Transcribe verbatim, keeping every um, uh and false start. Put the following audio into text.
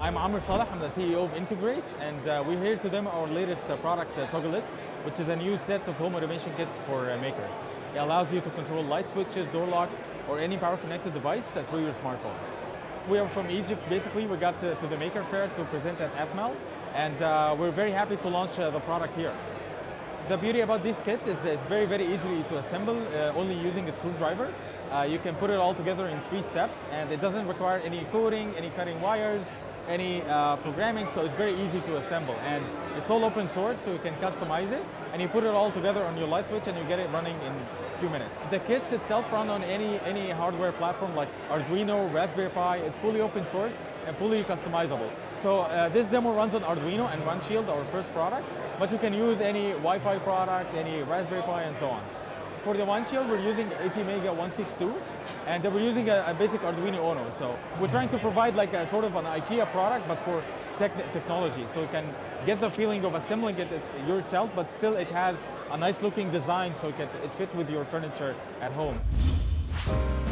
I'm Amr Saleh, I'm the C E O of Integrate, and uh, we're here to demo our latest uh, product, uh, Togglit, which is a new set of home automation kits for uh, makers. It allows you to control light switches, door locks, or any power-connected device uh, through your smartphone. We are from Egypt, basically. We got to, to the Maker Faire to present at Atmel, and uh, we're very happy to launch uh, the product here. The beauty about this kit is it's very, very easy to assemble, uh, only using a screwdriver. Uh, you can put it all together in three steps, and it doesn't require any coding, any cutting wires, any uh, programming, so it's very easy to assemble. And it's all open source, so you can customize it, and you put it all together on your light switch, and you get it running in a few minutes. The kits itself run on any, any hardware platform like Arduino, Raspberry Pi. It's fully open source and fully customizable. So uh, this demo runs on Arduino and OneShield, our first product, but you can use any Wi-Fi product, any Raspberry Pi, and so on. For the OneShield, we're using ATmega one sixty-two, and we're using a, a basic Arduino Uno. So we're trying to provide like a sort of an IKEA product, but for tech technology. So you can get the feeling of assembling it yourself, but still it has a nice looking design, so it, can, it fits with your furniture at home.